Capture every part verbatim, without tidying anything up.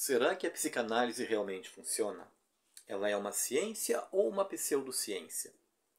Será que a psicanálise realmente funciona? Ela é uma ciência ou uma pseudociência?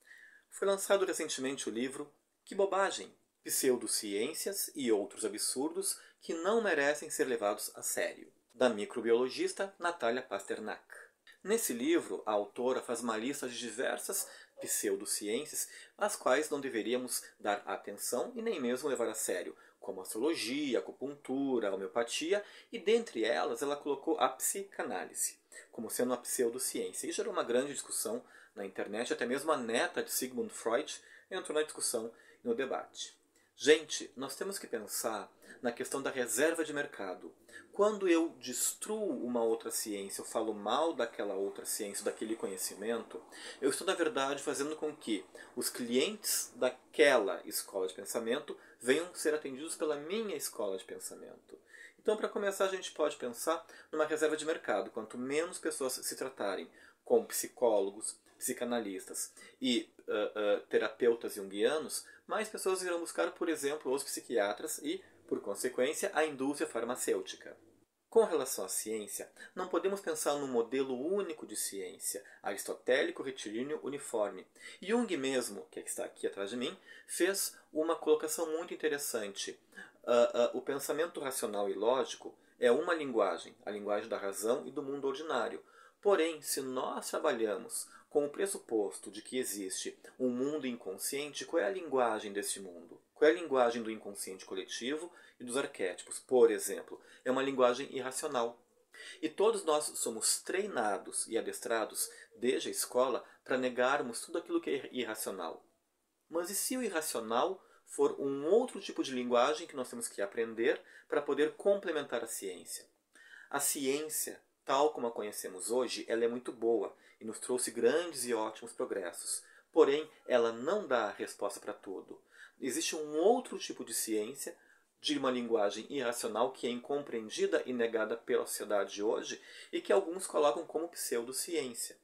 Foi lançado recentemente o livro Que Bobagem! Pseudociências e outros absurdos que não merecem ser levados a sério, da microbiologista Natalia Pasternak. Nesse livro, a autora faz uma lista de diversas pseudociências às quais não deveríamos dar atenção e nem mesmo levar a sério, como astrologia, acupuntura, homeopatia, e dentre elas ela colocou a psicanálise como sendo uma pseudociência. E gerou uma grande discussão na internet, até mesmo a neta de Sigmund Freud entrou na discussão e no debate. Gente, nós temos que pensar na questão da reserva de mercado. Quando eu destruo uma outra ciência, eu falo mal daquela outra ciência, daquele conhecimento, eu estou, na verdade, fazendo com que os clientes daquela escola de pensamento venham ser atendidos pela minha escola de pensamento. Então, para começar, a gente pode pensar numa reserva de mercado. Quanto menos pessoas se tratarem com psicólogos, psicanalistas e uh, uh, terapeutas junguianos, mais pessoas irão buscar, por exemplo, os psiquiatras e, por consequência, a indústria farmacêutica. Com relação à ciência, não podemos pensar num modelo único de ciência, aristotélico, retilíneo, uniforme. Jung mesmo, que está aqui atrás de mim, fez uma colocação muito interessante. Uh, uh, o pensamento racional e lógico é uma linguagem, a linguagem da razão e do mundo ordinário. Porém, se nós trabalhamos com o pressuposto de que existe um mundo inconsciente, qual é a linguagem desse mundo? Qual é a linguagem do inconsciente coletivo e dos arquétipos? Por exemplo, é uma linguagem irracional. E todos nós somos treinados e adestrados desde a escola para negarmos tudo aquilo que é irracional. Mas e se o irracional for um outro tipo de linguagem que nós temos que aprender para poder complementar a ciência? A ciência, tal como a conhecemos hoje, ela é muito boa e nos trouxe grandes e ótimos progressos. Porém, ela não dá a resposta para tudo. Existe um outro tipo de ciência, de uma linguagem irracional que é incompreendida e negada pela sociedade de hoje e que alguns colocam como pseudociência.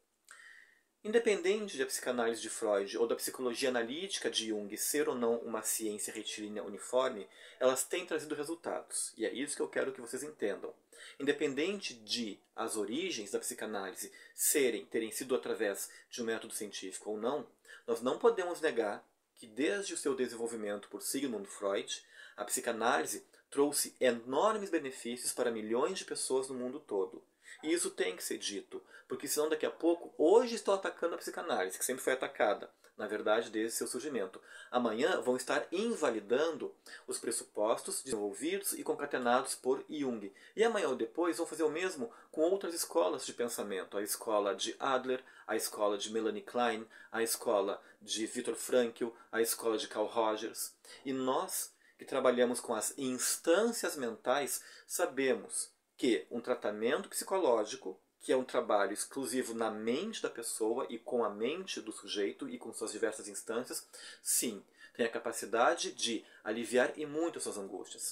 Independente da psicanálise de Freud ou da psicologia analítica de Jung ser ou não uma ciência retilínea uniforme, elas têm trazido resultados. E é isso que eu quero que vocês entendam. Independente de as origens da psicanálise serem, terem sido através de um método científico ou não, nós não podemos negar que desde o seu desenvolvimento por Sigmund Freud, a psicanálise trouxe enormes benefícios para milhões de pessoas no mundo todo. E isso tem que ser dito, porque senão daqui a pouco, hoje estão atacando a psicanálise, que sempre foi atacada, na verdade, desde seu surgimento. Amanhã vão estar invalidando os pressupostos desenvolvidos e concatenados por Jung. E amanhã ou depois vão fazer o mesmo com outras escolas de pensamento. A escola de Adler, a escola de Melanie Klein, a escola de Viktor Frankl, a escola de Carl Rogers. E nós, que trabalhamos com as instâncias mentais, sabemos que um tratamento psicológico, que é um trabalho exclusivo na mente da pessoa e com a mente do sujeito e com suas diversas instâncias, sim, tem a capacidade de aliviar e muito as suas angústias.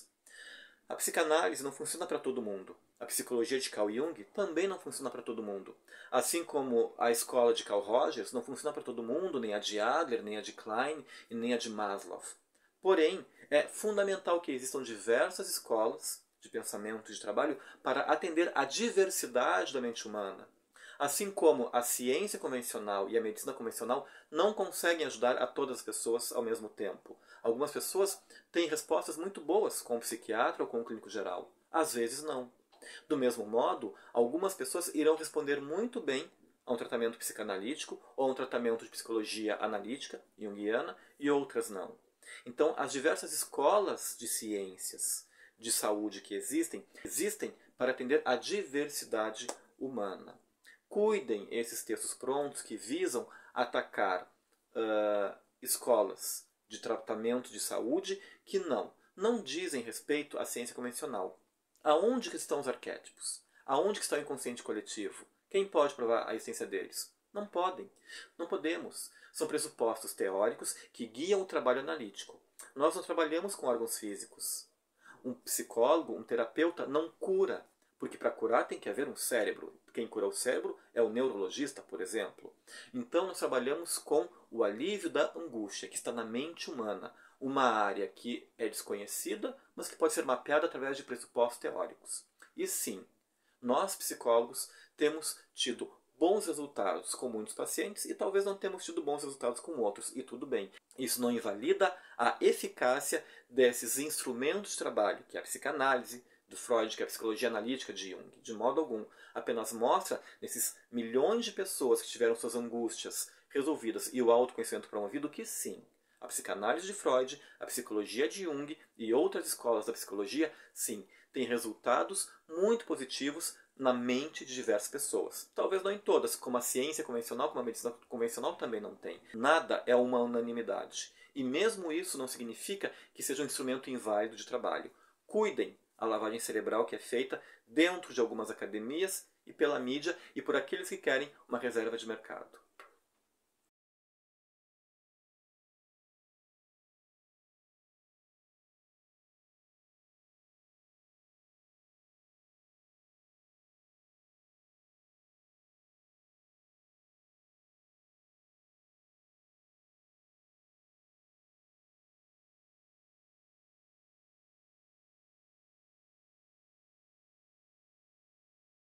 A psicanálise não funciona para todo mundo. A psicologia de Carl Jung também não funciona para todo mundo. Assim como a escola de Carl Rogers não funciona para todo mundo, nem a de Adler, nem a de Klein e nem a de Maslow. Porém, é fundamental que existam diversas escolas de pensamento e de trabalho para atender à diversidade da mente humana. Assim como a ciência convencional e a medicina convencional não conseguem ajudar a todas as pessoas ao mesmo tempo. Algumas pessoas têm respostas muito boas com o psiquiatra ou com o clínico geral. Às vezes não. Do mesmo modo, algumas pessoas irão responder muito bem a um tratamento psicanalítico ou a um tratamento de psicologia analítica, junguiana, e outras não. Então, as diversas escolas de ciências de saúde que existem, existem para atender à diversidade humana. Cuidem esses textos prontos que visam atacar uh, escolas de tratamento de saúde que não, não dizem respeito à ciência convencional. Aonde que estão os arquétipos? Aonde que está o inconsciente coletivo? Quem pode provar a essência deles? Não podem. Não podemos. São pressupostos teóricos que guiam o trabalho analítico. Nós não trabalhamos com órgãos físicos. Um psicólogo, um terapeuta não cura, porque para curar tem que haver um cérebro. Quem cura o cérebro é o neurologista, por exemplo. Então nós trabalhamos com o alívio da angústia, que está na mente humana. Uma área que é desconhecida, mas que pode ser mapeada através de pressupostos teóricos. E sim, Nós, psicólogos, temos tido bons resultados com muitos pacientes e talvez não temos tido bons resultados com outros, e tudo bem. Isso não invalida a eficácia desses instrumentos de trabalho, que é a psicanálise do Freud, que é a psicologia analítica de Jung, de modo algum. Apenas mostra, nesses milhões de pessoas que tiveram suas angústias resolvidas e o autoconhecimento promovido, que sim, a psicanálise de Freud, a psicologia de Jung e outras escolas da psicologia, sim, têm resultados muito positivos na mente de diversas pessoas. Talvez não em todas, como a ciência convencional, como a medicina convencional também não tem. Nada é uma unanimidade. E mesmo isso não significa que seja um instrumento inválido de trabalho. Cuidem a lavagem cerebral que é feita dentro de algumas academias e pela mídia e por aqueles que querem uma reserva de mercado.